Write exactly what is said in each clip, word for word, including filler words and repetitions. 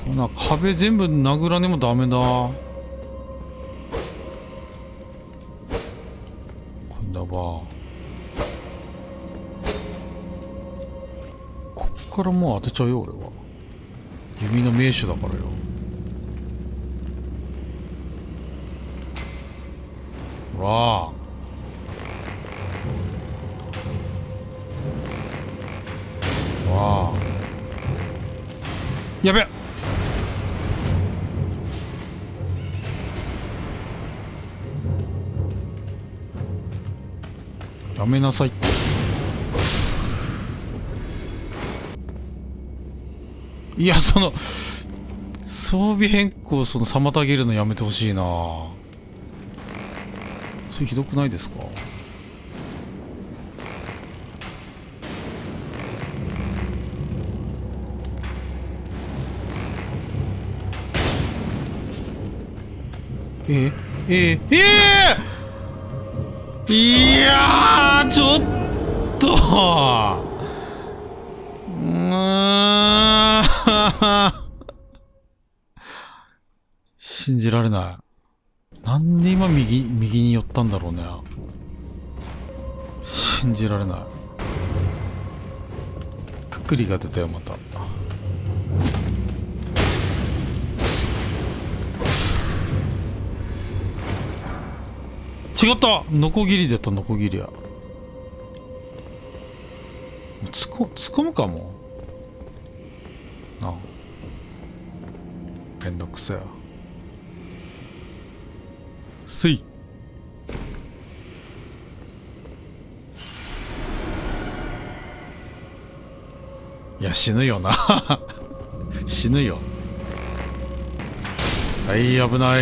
ほな壁全部殴らねもダメだ。こんだばこっからもう当てちゃうよ俺は。弓の名手だからよ。ほらわあやべっ。やめなさいって。いやその装備変更その妨げるのやめてほしいな。それひどくないですか。えー、えー、えー、いやーちょっとうーん信じられない。なんで今右右に寄ったんだろうね。信じられない。くくりが出たよまた。違った。ノコギリ出た。ノコギリや。つこ突っ込むかもなあ。めんどくせえ。せい。いや死ぬよな死ぬよ。はい危ない。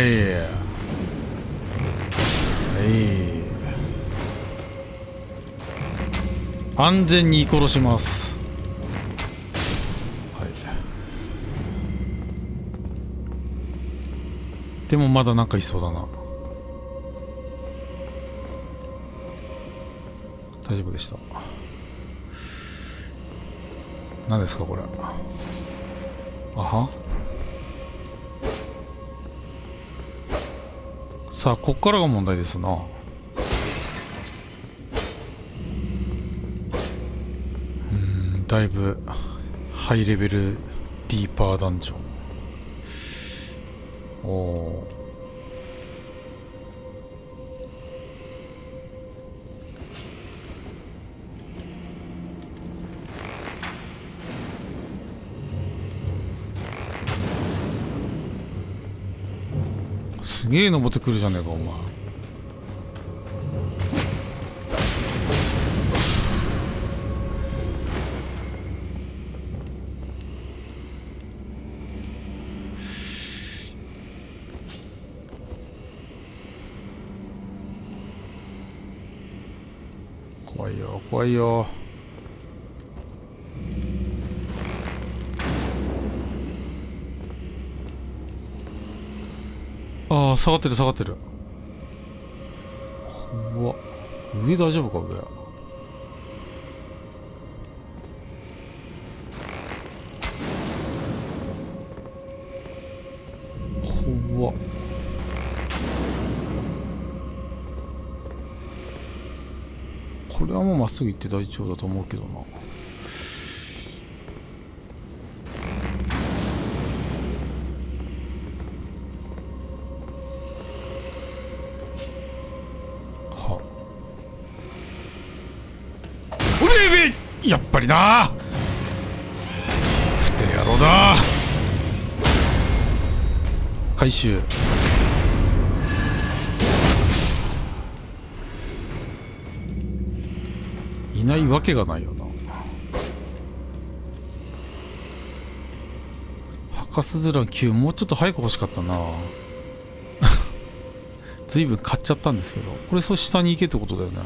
はい、安全に殺します。はい。でもまだなんかいそうだな。大丈夫でした。何ですかこれ。あは。さあこっからが問題ですな。うんだいぶハイレベルディーパーダンジョン。おおすげえ登ってくるじゃねえかお前。怖いよ怖いよ。ああ下がってる下がってる。怖っ。上大丈夫か上。怖っ。これはもうまっすぐ行って大丈夫だと思うけどな。やっぱりなふて野郎だ。回収。いないわけがないよな。博士ズランきゅうもうちょっと早く欲しかったなずいぶん買っちゃったんですけど、これそう下に行けってことだよな。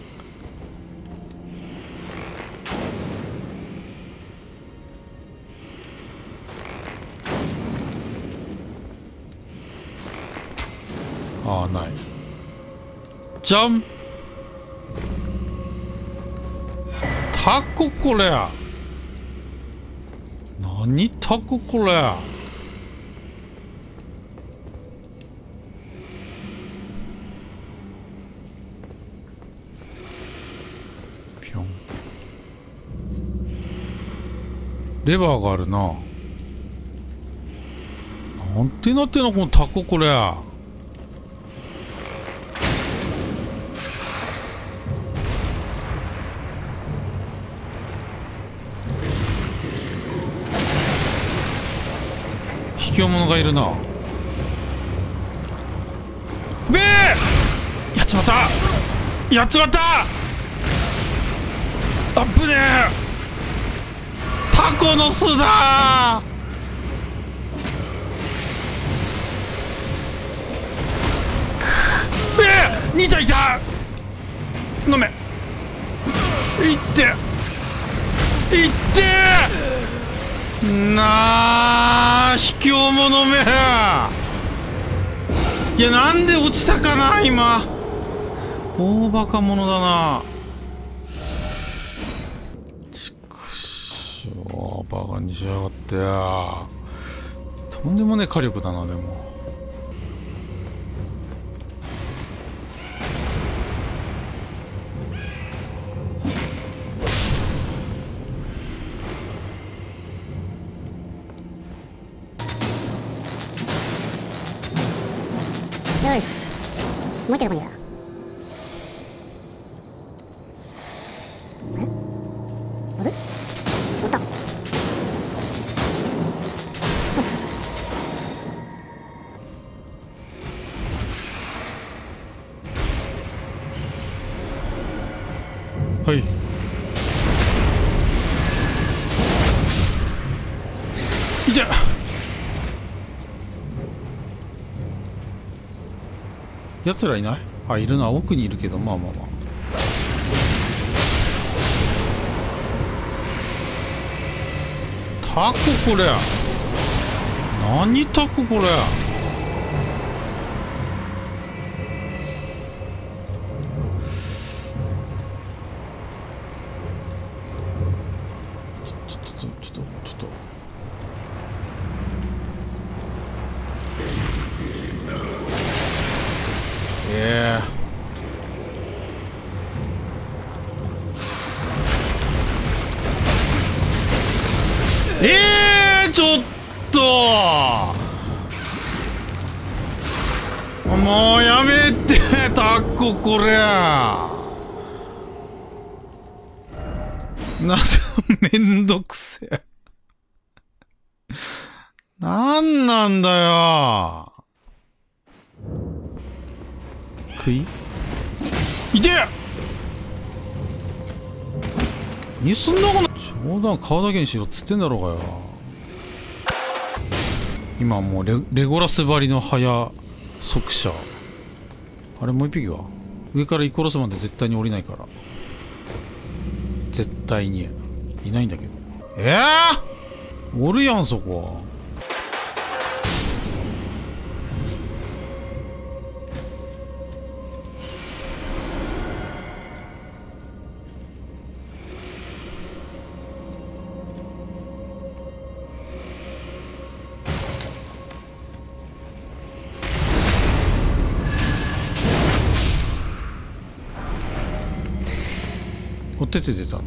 ああない。じゃん。タコこれ。何タコこれ。 レバーがあるな。なんてなってんのこのタコ、これ。卑怯者がいるな。べえ、やっちまった、やっちまった。あっぶねえ、タコの巣だー。に体いた。飲め。いっていってなあ、卑怯者め。いや、なんで落ちたかな今。大バカ者だな。ちくしょう、バカにしやがってや。とんでもねえ火力だな。でもよし、もう一回どこにいる。え、あれ、おった。よし、 はい。いて。やつらいない？あ、いるな。奥にいるけど、まあまあまあ。タコこれ。何タコこれ。ちょっとちょっとちょっとちょっと。えー、えー、ちょっともうやめてタコこれ。なんめんどくせえ。なんなんだよ。食いいてえ。にすんなこの冗談顔だけにしろっつってんだろうがよ。今もう レ, レゴラス張りの早速射。あれもう一匹は上からイコロスまで絶対に降りないから。絶対にいないんだけど。ええー、おるやんそこ。おてて出たな。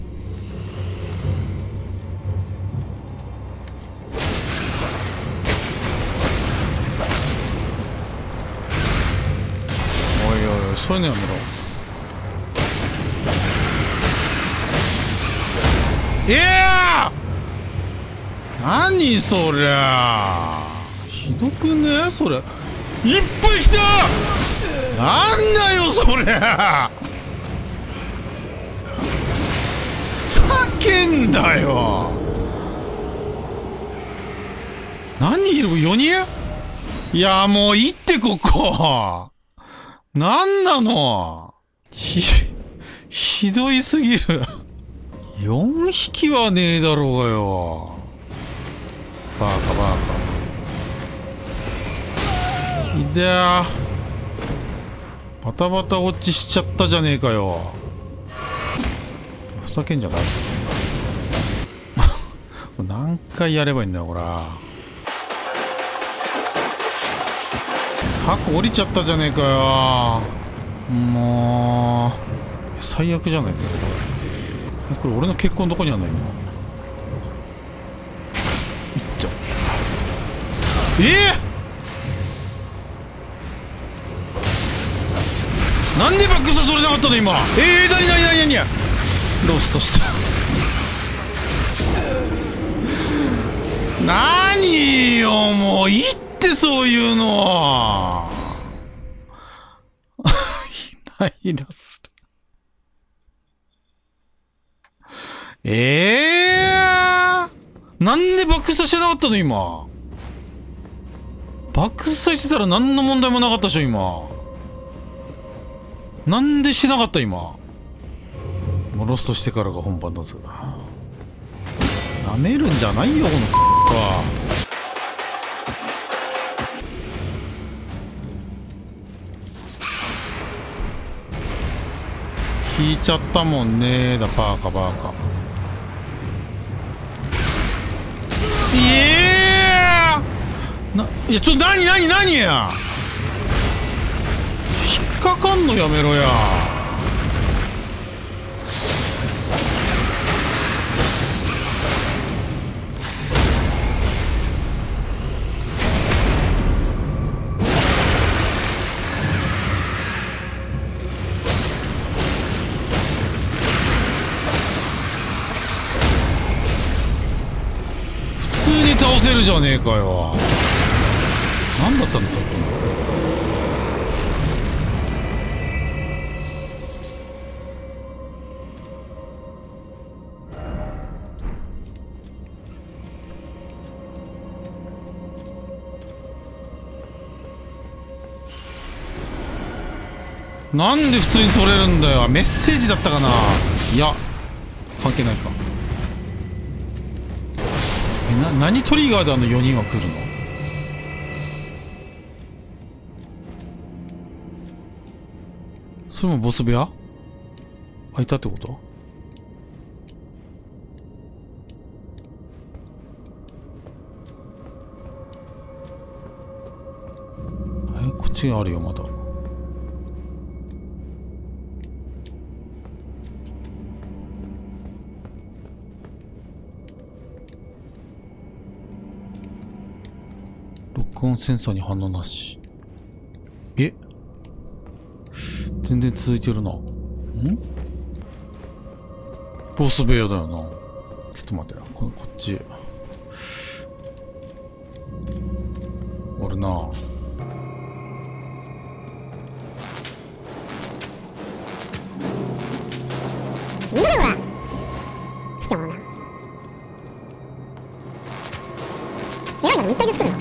おいおいおい、そういうのやめろ。いやー、何そりゃ、ひどくねそれ。いっぱい来た。なんだよそれ。ふざけんだよ。何人いる？ よ 人？いやもういいってここ。なんなの？ひ、ひどいすぎる。よんひきはねえだろうがよ。バカバカ。いでー。バタバタ落ちしちゃったじゃねえかよ。ふざけんじゃない。何回やればいいんだよこれ。タコ降りちゃったじゃねえかよ。もう最悪じゃないですかこれ。これ俺の結婚どこにあんの今。 えー、なんでバックスター取れなかったの今。えー、なになになになに。ロストしたなによ、もういいってそういうのイライラする。ええー、なんでバックスターしてなかったの今。バックスターしてたら何の問題もなかったでしょ今。なんでしなかった今。もうロストしてからが本番だぞ。なめるんじゃないよこのは。引いちゃったもんねーだ。バーカバーカ。いえーないやちょっと何何何や引っかかんのやめろや。倒せるじゃねえかよ。何だったんださっきの。なんで普通に取れるんだよ。メッセージだったかな。いや関係ないか。な、何トリガーであのよにんは来るの。それもボス部屋開いたってこと。え、こっちがあるよまだ。録音センサーに反応なし。え、全然続いてるな。んボス部屋だよな。ちょっと待ってよ、ここっちおるな。 死んでるよほら。しかもな偉いの密体で作るの。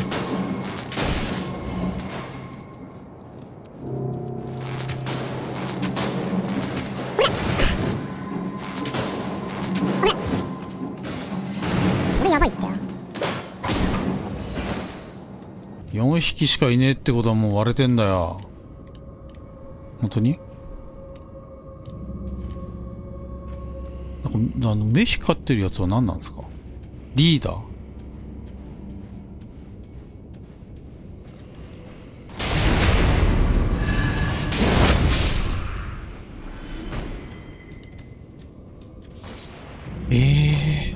よんひきしかいねえってことはもう割れてんだよ。本当になんかあの目光ってるやつは何なんですか。リーダー。ええ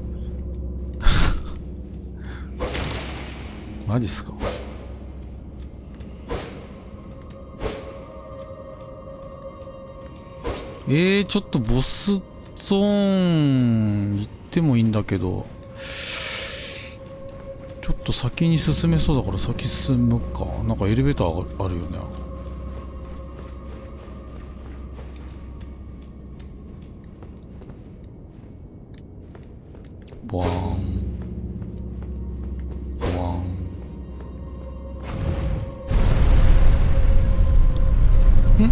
ー、マジっすか。えー、ちょっとボスゾーン行ってもいいんだけど、ちょっと先に進めそうだから先進むか。なんかエレベーターあるよね。ボワーンボワーン。ん？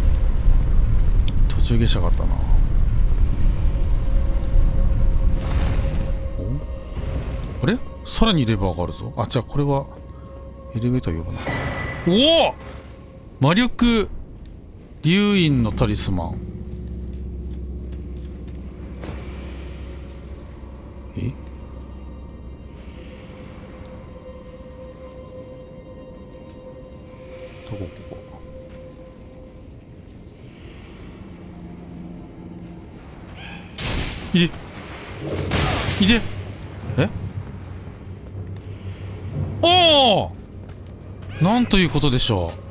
途中下車があったな。お？あれ？さらにレバーがあるぞ。あ、じゃあこれはエレベーター呼ばない。おお！魔力龍院のタリスマン。え？どこここ。いでいでえおお、なんということでしょう。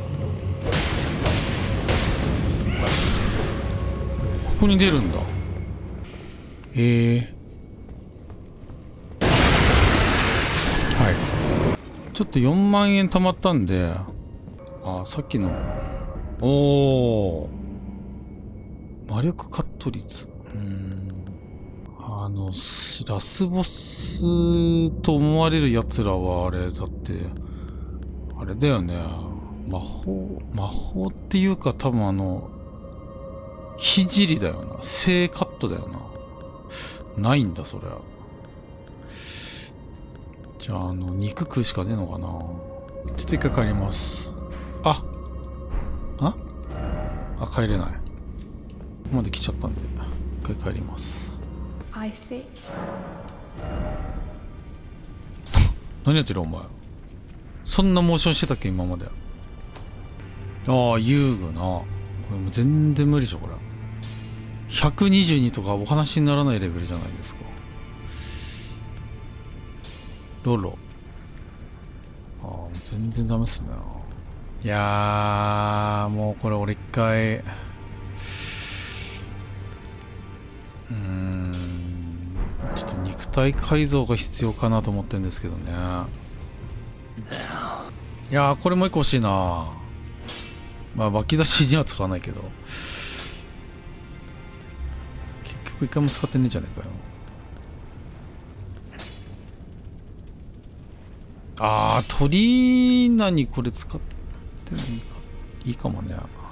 ここに出るんだ。ええー、はい。ちょっとよんまんえん貯まったんで、あ、さっきの、おお、魔力カット率。うーん。あの、ラスボスと思われる奴らはあれ、だって、あれだよね。魔法、魔法っていうか多分あの、ひじりだよな。正カットだよな。ないんだ、そりゃ。じゃあ、あの、肉食うしかねえのかな。ちょっと一回帰ります。あああ、帰れない。ここまで来ちゃったんで、一回帰ります。 I see. 何やってるお前。そんなモーションしてたっけ今まで。ああ、遊具な。これもう全然無理でしょ、これ。ひゃくにじゅうにとかお話にならないレベルじゃないですか。ロロ。ああ、もう全然ダメっすね。いやー、もうこれ俺一回、うーん、ちょっと肉体改造が必要かなと思ってるんですけどね。いやー、これもう一個欲しいな。まあ、湧き出しには使わないけど。結局一回も使ってねえんじゃねえかよ。あー、トリーナにこれ使ってもいいか、いいかもね。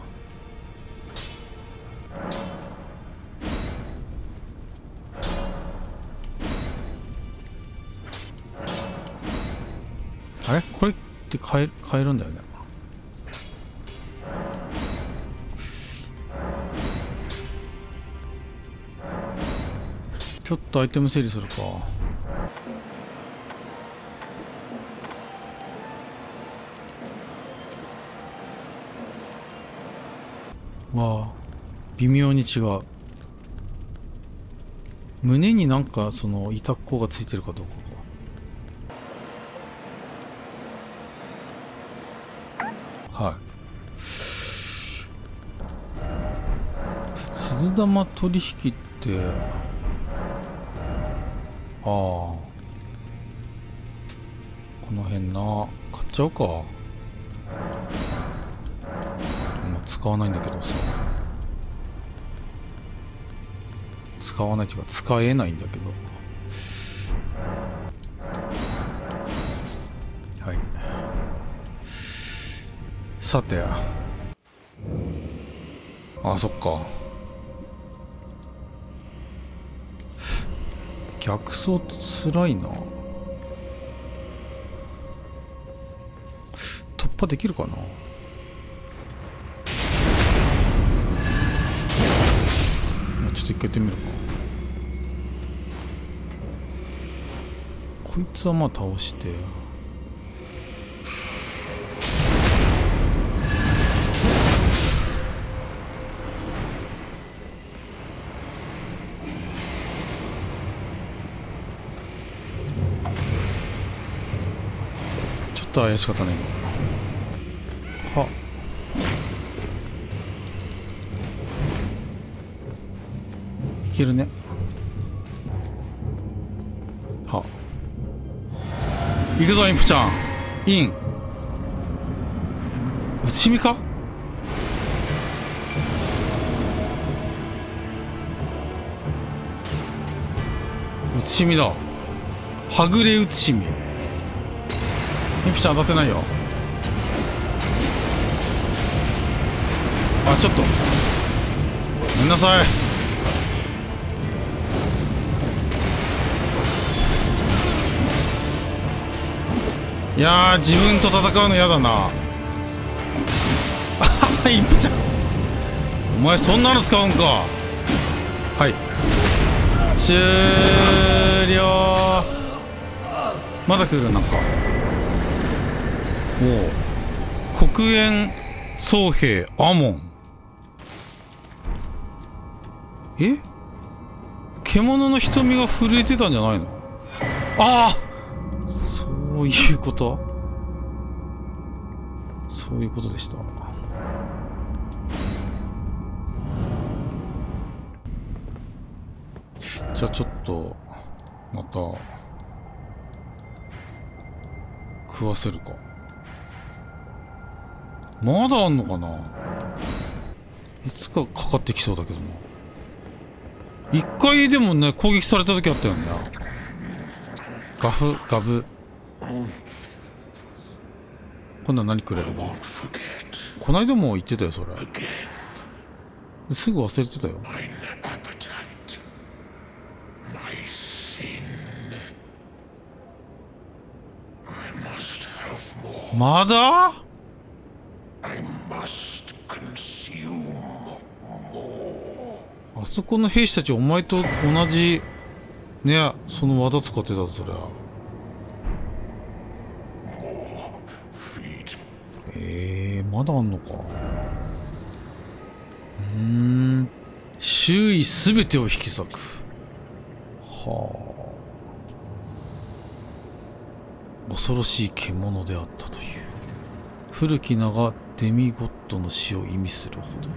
あれこれって買え、買えるんだよね。ちょっとアイテム整理するか。わあ、微妙に違う。胸になんかその板っこがついてるかどうかが。はい。鈴玉取引って、ああ、この辺な、買っちゃうか。まあ、使わないんだけどさ。使わないっていうか、使えないんだけど。はい。さて。あ、そっか。逆走つらいな。突破できるかな。ちょっと一回やってみるか。こいつはまあ倒して、ちょっと怪しかったね今。は、いけるね。は、行くぞインプちゃん。イン。内身か。内身だ。はぐれ内身。インプちゃん当たってないよ。あ、ちょっとごめんなさい。いやー、自分と戦うの嫌だな。あは、インプちゃん、お前そんなの使うんか。はい、終了。まだ来る。なんかおお、黒煙僧兵アモン。え、獣の瞳が震えてたんじゃないの。ああ、そそういうこと？そういうことでした。じゃあちょっとまた食わせるか。まだあんのかな。いつかかかってきそうだけどな。一回でもね攻撃された時あったよね。ガフガブ。今度は何くれるの？こないだも言ってたよそれ。すぐ忘れてたよ。まだ？あそこの兵士たちお前と同じねその技使ってたぞそりゃ。えー、まだあんのか。うーん、周囲すべてを引き裂く。はあ、恐ろしい獣であったという。古き名がデミゴッドの死を意味するほど。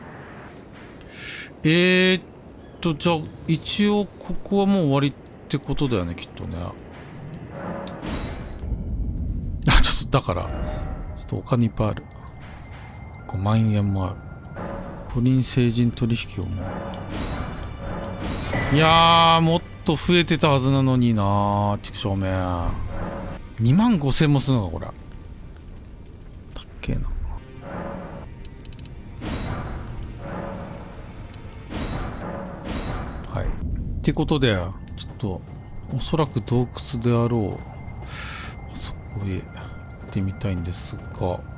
えーっとじゃあ一応ここはもう終わりってことだよねきっとね。あ、ちょっとだからちょっとお金いっぱいある。ごまんえんもある。プリン成人取引をもう、いやーもっと増えてたはずなのになー。畜生めにまんごせんもするのかこれ。たっけえな。はいってことでちょっとおそらく洞窟であろうあそこへ行ってみたいんですが、